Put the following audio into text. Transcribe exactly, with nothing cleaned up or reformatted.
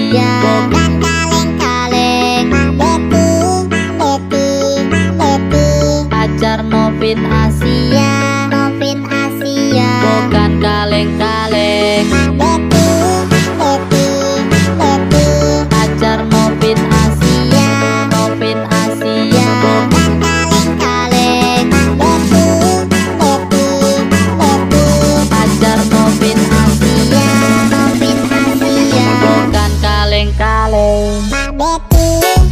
Asia, bukan kaleng-kaleng. Eti, eti, eti, pacar Novin Asia, Novin Asia, bukan kaleng-kaleng. Eti, eti, eti, pacar Novin Asia, Novin Asia, bukan kaleng-kaleng. Eti, eti, eti, pacar Novin Asia, Novin Asia, bukan kaleng-kaleng. Mak Betty.